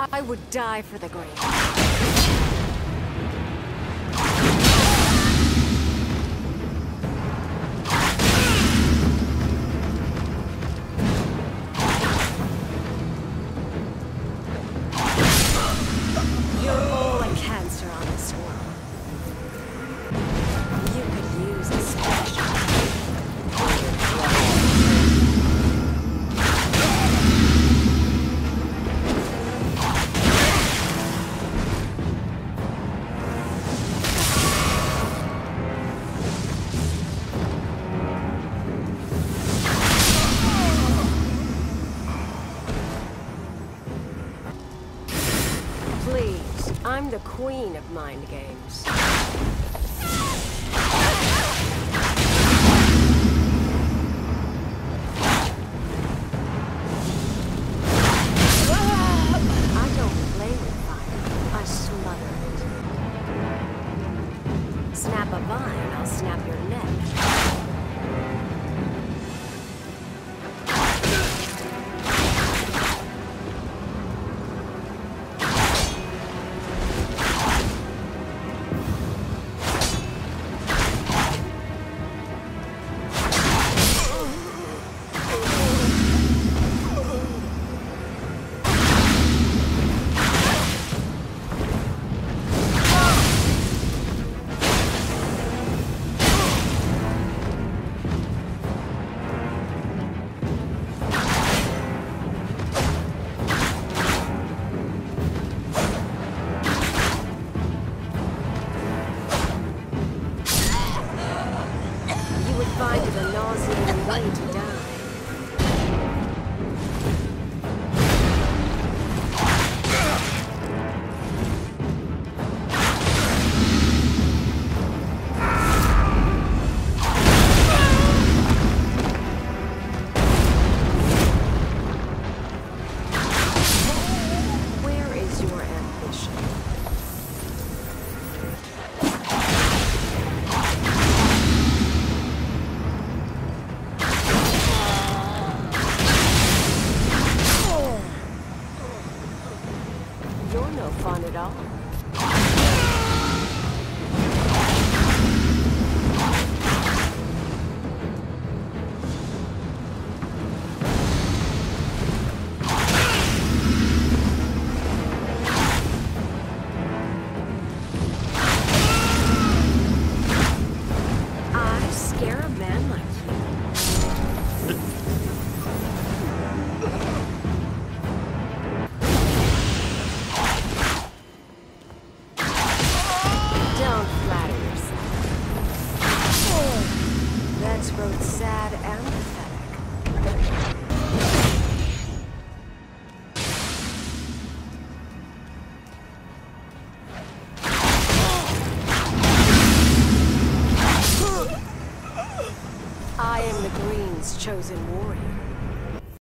I would die for the green. You're all a cancer on this world. You could use a special. Please, I'm the queen of mind games. I don't play with fire, I smother it. Snap a vine, I'll snap your neck. Find it a nauseating way to die. Where is your ambition? You're no fun at all. I scare a man like you. Don't flatter yourself. That's both sad and pathetic. I am the Green's chosen warrior.